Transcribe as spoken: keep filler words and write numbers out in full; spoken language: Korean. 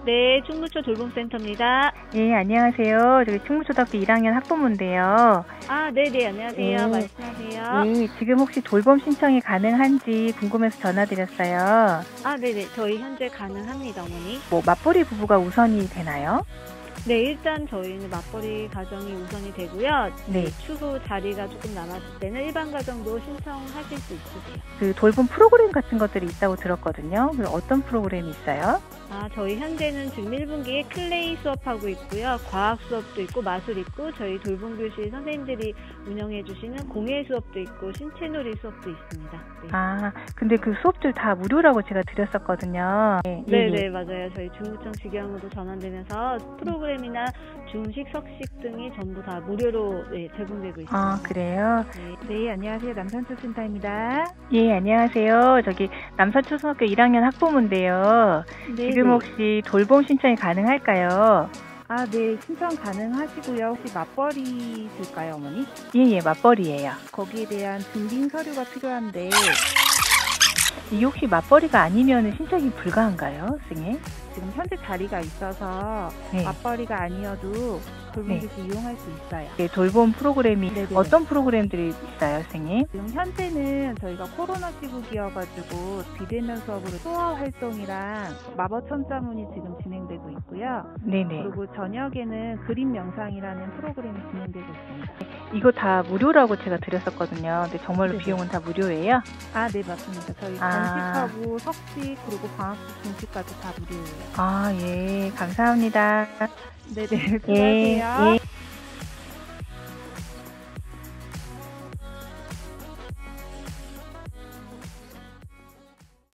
네, 충무초 돌봄센터입니다. 예, 안녕하세요. 저기 충무초등학교 일 학년 학부모인데요. 아, 네네, 안녕하세요. 예, 말씀하세요. 예, 지금 혹시 돌봄 신청이 가능한지 궁금해서 전화드렸어요. 아, 네네, 저희 현재 가능합니다, 어머니. 뭐 맞벌이 부부가 우선이 되나요? 네, 일단 저희는 맞벌이 가정이 우선이 되고요. 네. 추후 자리가 조금 남았을 때는 일반 가정도 신청하실 수 있으세요. 그 돌봄 프로그램 같은 것들이 있다고 들었거든요. 그 어떤 프로그램이 있어요? 아, 저희 현재는 지금 일 분기에 클레이 수업하고 있고요. 과학 수업도 있고 마술 있고 저희 돌봄교실 선생님들이 운영해 주시는 공예 수업도 있고 신체놀이 수업도 있습니다. 네. 아, 근데 그 수업들 다 무료라고 제가 드렸었거든요. 예, 네네, 예. 맞아요. 저희 중구청 직영으로 전환되면서 프로그램이나 중식, 석식 등이 전부 다 무료로 네, 제공되고 있습니다. 아, 그래요? 네. 네, 안녕하세요. 남산초센터입니다. 예, 안녕하세요. 저기 남산초등학교 일 학년 학부모인데요. 네, 지금 혹시 돌봄 신청이 가능할까요? 아, 네, 신청 가능하시고요. 혹시 맞벌이실까요, 어머니? 예, 예, 맞벌이에요. 거기에 대한 증빙 서류가 필요한데, 이게 혹시 맞벌이가 아니면 신청이 불가한가요, 선생님? 지금 현재 자리가 있어서 네. 맞벌이가 아니어도 돌봄교실 네. 이용할 수 있어요. 네, 돌봄 프로그램이 네네. 어떤 프로그램들이 있어요, 선생님? 지금 현재는 저희가 코로나 시국이어가지고 비대면 수업으로 수어 활동이랑 마법 천자문이 지금 진행되고 있고요. 네네. 그리고 저녁에는 그림 명상이라는 프로그램이 진행되고 있습니다. 이거 다 무료라고 제가 드렸었거든요. 근데 정말로 네네. 비용은 다 무료예요? 아, 네, 맞습니다. 저희 아. 간식하고 석식 그리고 방학식 중식까지 다 무료예요. 아, 예, 감사합니다. 네네, 예, 수고하세요. 예.